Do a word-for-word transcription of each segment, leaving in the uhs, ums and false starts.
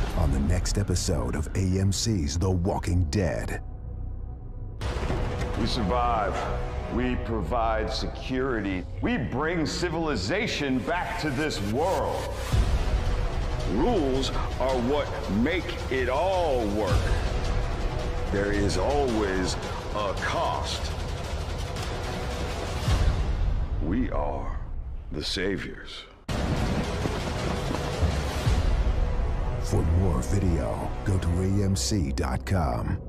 on the next episode of A M C's The Walking Dead. We survive. We provide security. We bring civilization back to this world. Rules are what make it all work. There is always a cost. We are the saviors. For more video, go to A M C dot com.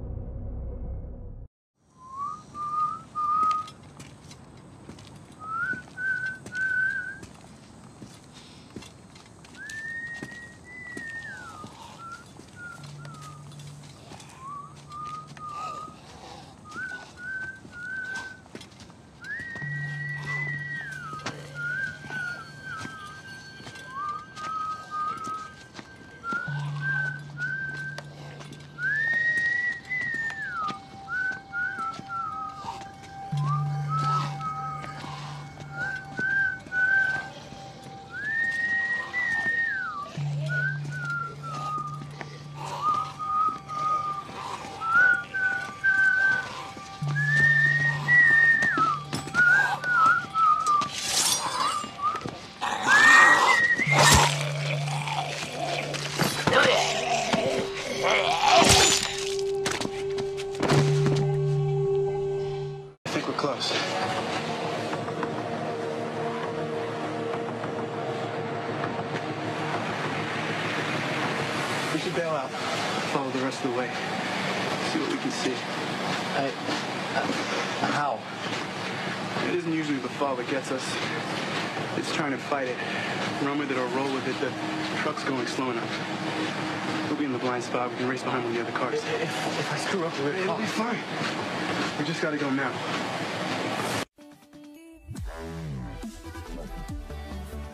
We should bail out. Follow the rest of the way. See what we can see. I, uh, how? It isn't usually the fall that gets us. It's trying to fight it. Run with it or roll with it. The truck's going slow enough. We'll be in the blind spot. We can race behind one of the other cars. If, if I screw up, we'll It'll be fine. We just gotta go now.